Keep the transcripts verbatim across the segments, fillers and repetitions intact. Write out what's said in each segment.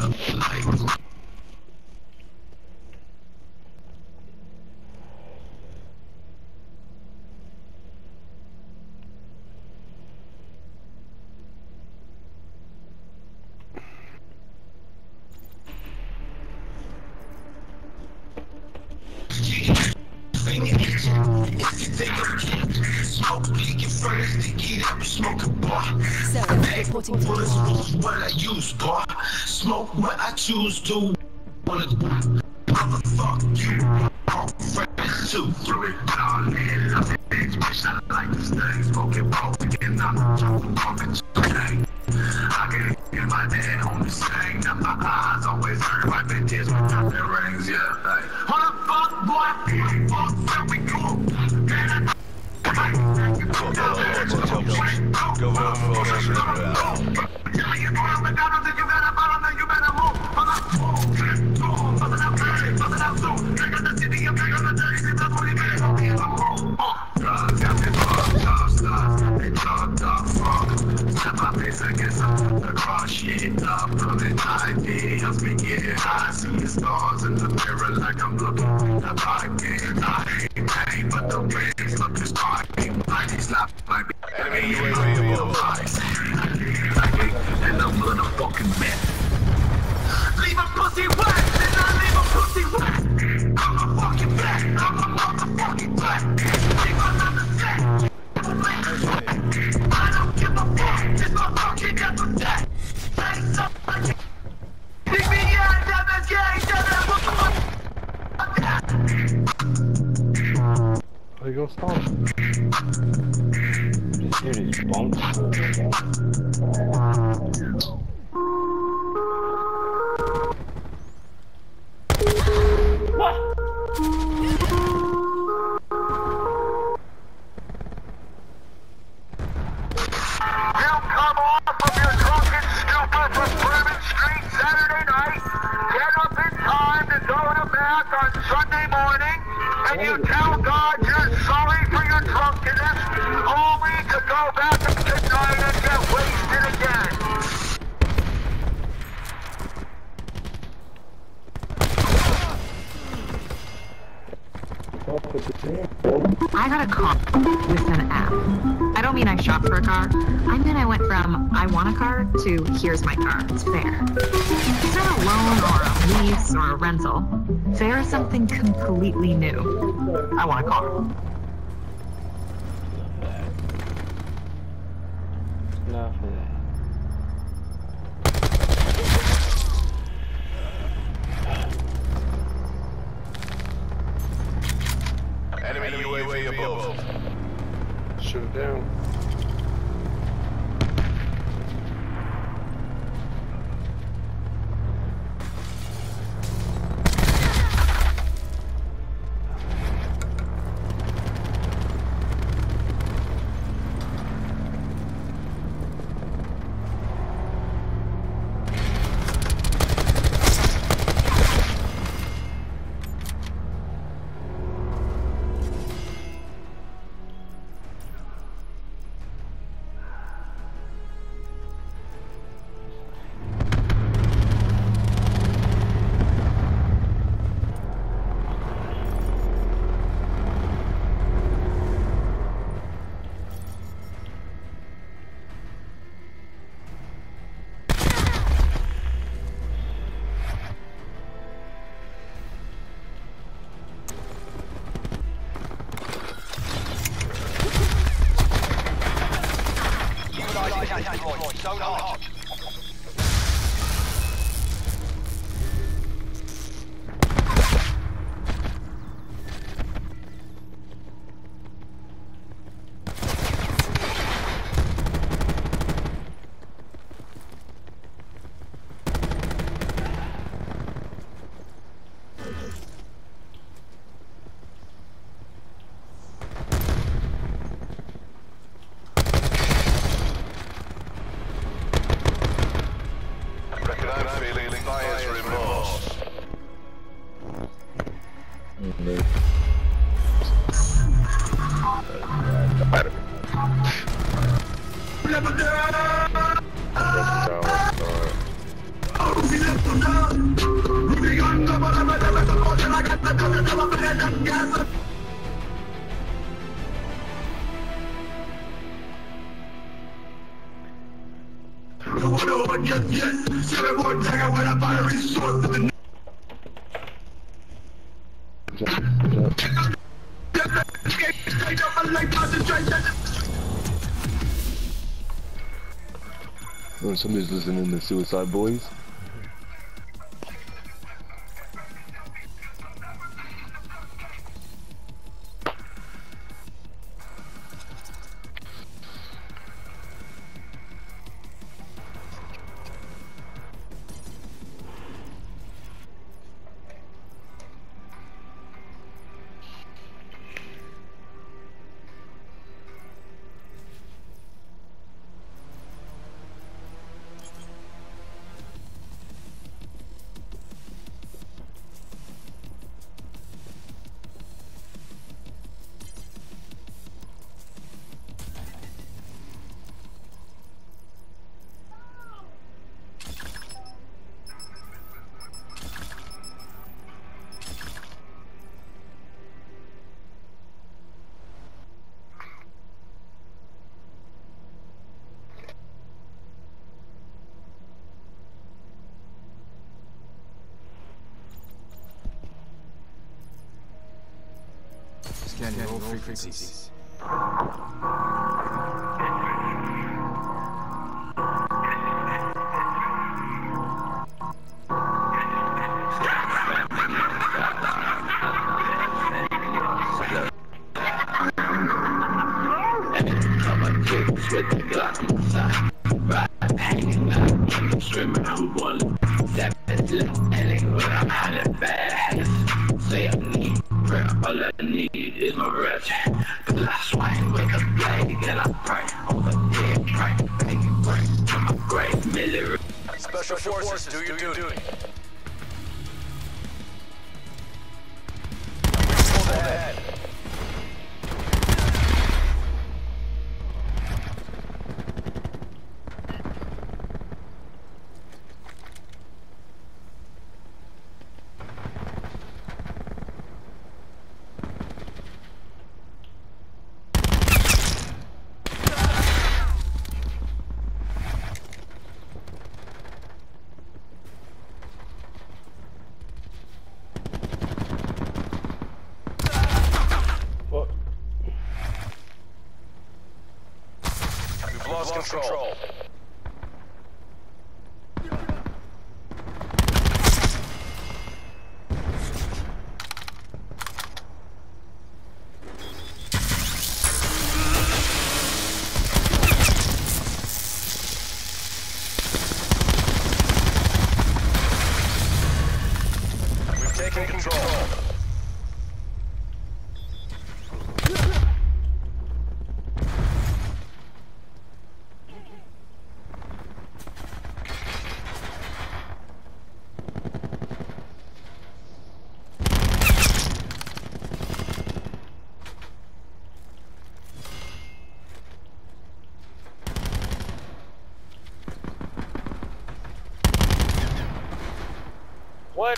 What I use, boy. Smoke what I choose to. Motherfuck you. Two, three, darling. I like this thing. Smoking broke again. I'm talking today. I can hear my dad on the same. Now my eyes always hurt like bitches with their rings. Yeah, like, hold the fuck, boy. Fuck, where we go? Man, I Go, go, go, go, I see stars in the mirror like I'm looking at a podcast. I ain't pain, but the rings look as hard. I just slap my enemy real eyes. And I'm motherfucking man. Leave a pussy wet, and I leave a pussy wet. I'm a fucking back, I'm a motherfucking black. Leave another set. I don't give a fuck, it's my fucking death attack. Say something. Leave me out, damn it, gang, damn it, what the fuck? There you go, stop. This dude is bumped. Sunday morning, and you tell God you're sorry for your drunkenness, only to go back at midnight and get wasted again. I got a car with an app. I don't mean I shopped for a car. I mean I went from I want a car to here's my car. It's fair. It's not a loan or a lease or a rental. Fair is something completely new. I want a car. Enough of that. Enemy U A V above. Shoot it down. Oh, somebody's listening to Suicide Boys. Scanning all frequencies. With the Glock inside, right, hanging out, I'm swimming, who won? That is left, and but I'm hiding bad. Say I need prayer, all I need is my rest. Cause I swing with a blade, and I pray on the dead, pray, begging, pray to my great military. Special forces, do your duty. Hold ahead. Lost control. control. We've taken control. What?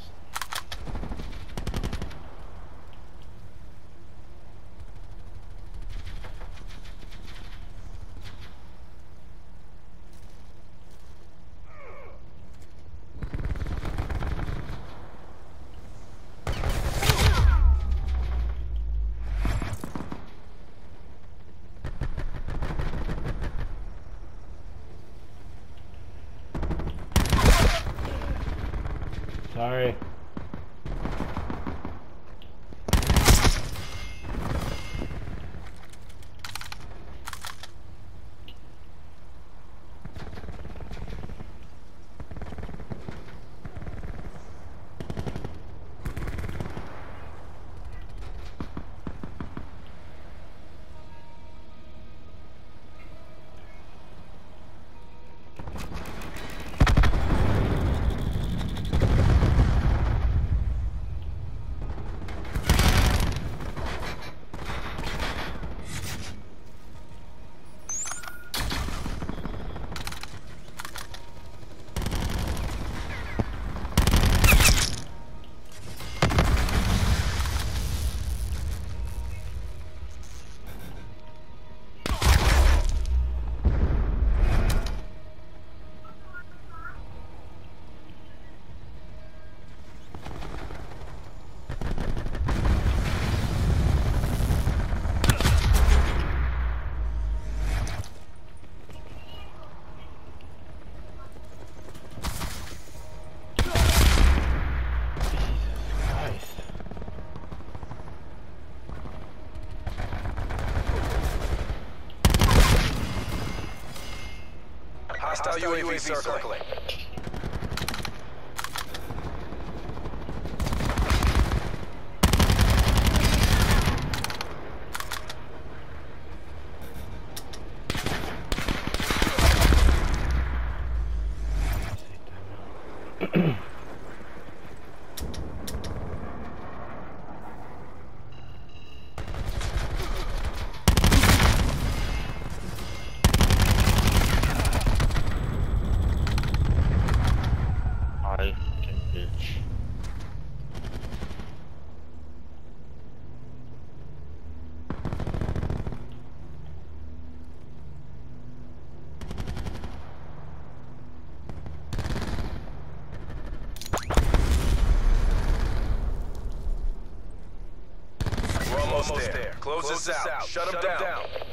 Sorry. Hostile U A V circling. I fucking bitch. We're almost there. Close this out. Shut them down.